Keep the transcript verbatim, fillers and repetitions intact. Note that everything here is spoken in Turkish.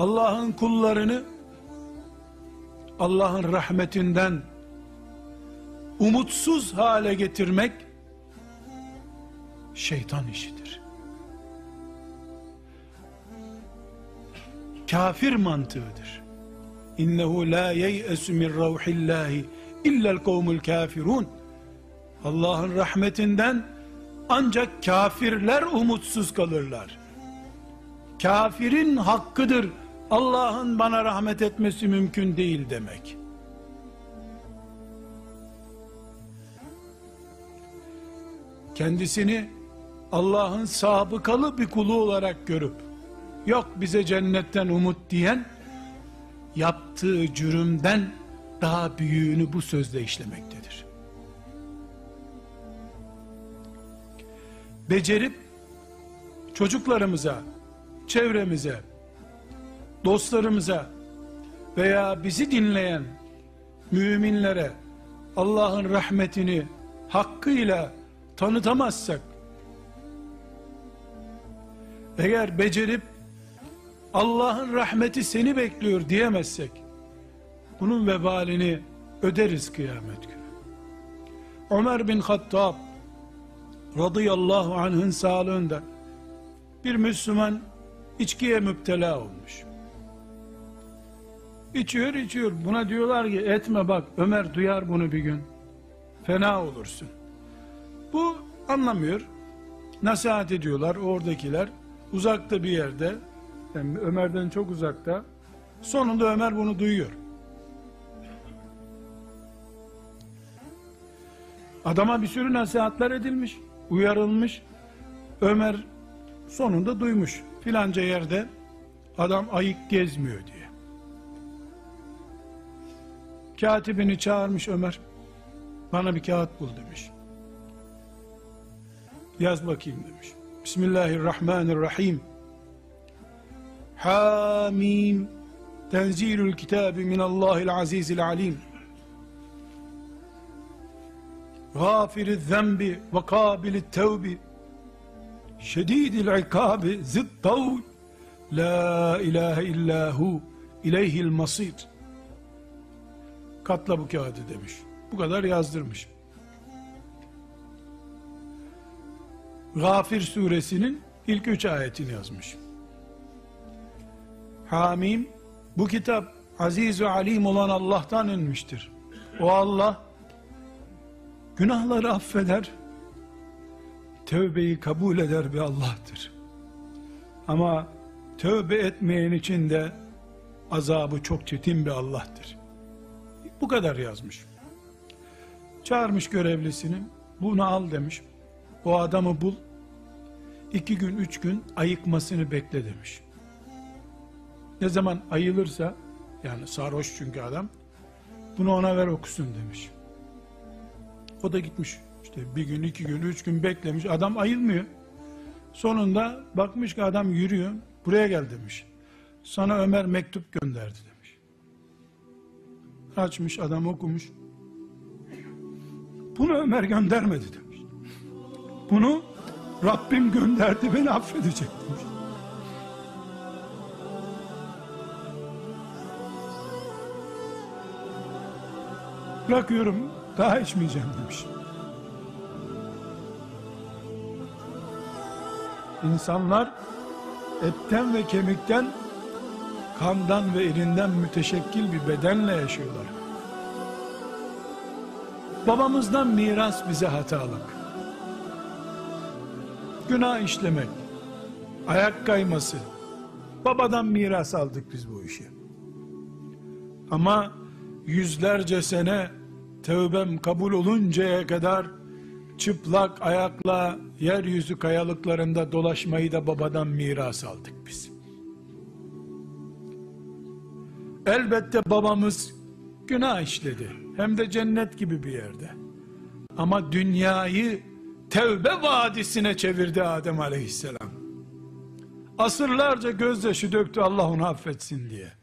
Allah'ın kullarını Allah'ın rahmetinden umutsuz hale getirmek şeytan işidir. Kafir mantığıdır. İnnehu la yeyesu min ravhillahi illel kavmul kafirun. Allah'ın rahmetinden ancak kafirler umutsuz kalırlar. Kafirin hakkıdır Allah'ın bana rahmet etmesi mümkün değil demek. Kendisini Allah'ın sabıkalı bir kulu olarak görüp yok bize cennetten umut diyen, yaptığı cürümden daha büyüğünü bu sözle işlemektedir. Becerip çocuklarımıza, çevremize, dostlarımıza veya bizi dinleyen müminlere Allah'ın rahmetini hakkıyla tanıtamazsak, eğer becerip Allah'ın rahmeti seni bekliyor diyemezsek, bunun vebalini öderiz kıyamet günü. Ömer bin Hattab radıyallahu anh'ın sağlığında bir Müslüman içkiye müptela olmuş. İçiyor içiyor, buna diyorlar ki etme bak, Ömer duyar bunu bir gün, fena olursun. Bu anlamıyor, nasihat ediyorlar oradakiler, uzakta bir yerde, yani Ömer'den çok uzakta. Sonunda Ömer bunu duyuyor. Adama bir sürü nasihatler edilmiş, uyarılmış. Ömer sonunda duymuş, filanca yerde adam ayık gezmiyor diye. Katibini çağırmış Ömer, bana bir kağıt bul demiş. Yaz bakayım demiş. Bismillahirrahmanirrahim. Hamim. Tenzilül kitabi minallahil azizil alim. Gâfiriz zembi ve kâbilit tevbi. Şedîdil ikâbi zittavl. La ilahe illahu ileyhil masir. Katla bu kağıdı demiş. Bu kadar yazdırmış. Gafir suresinin ilk üç ayetini yazmış. Hamim, bu kitap aziz ve alim olan Allah'tan inmiştir. O Allah günahları affeder, tövbeyi kabul eder bir Allah'tır. Ama tövbe etmeyen için de azabı çok çetin bir Allah'tır. Bu kadar yazmış. Çağırmış görevlisini, bunu al demiş. O adamı bul, iki gün üç gün ayıkmasını bekle demiş. Ne zaman ayılırsa, yani sarhoş çünkü adam, bunu ona ver okusun demiş. O da gitmiş, işte bir gün iki gün üç gün beklemiş, adam ayılmıyor. Sonunda bakmış ki adam yürüyor, buraya gel demiş. Sana Ömer mektup gönderdi demiş. Açmış, adam okumuş. Bunu Ömer göndermedi demiş. Bunu Rabbim gönderdi, beni affedecek demiş. Bırakıyorum, daha içmeyeceğim demiş. İnsanlar etten ve kemikten, kandan ve irinden müteşekkil bir bedenle yaşıyorlar. Babamızdan miras bize hatalık. Günah işlemek, ayak kayması, babadan miras aldık biz bu işi. Ama yüzlerce sene tövbem kabul oluncaya kadar çıplak ayakla yeryüzü kayalıklarında dolaşmayı da babadan miras aldık biz. Elbette babamız günah işledi, hem de cennet gibi bir yerde. Ama dünyayı tevbe vadisine çevirdi Adem aleyhisselam. Asırlarca gözyaşı döktü Allah onu affetsin diye.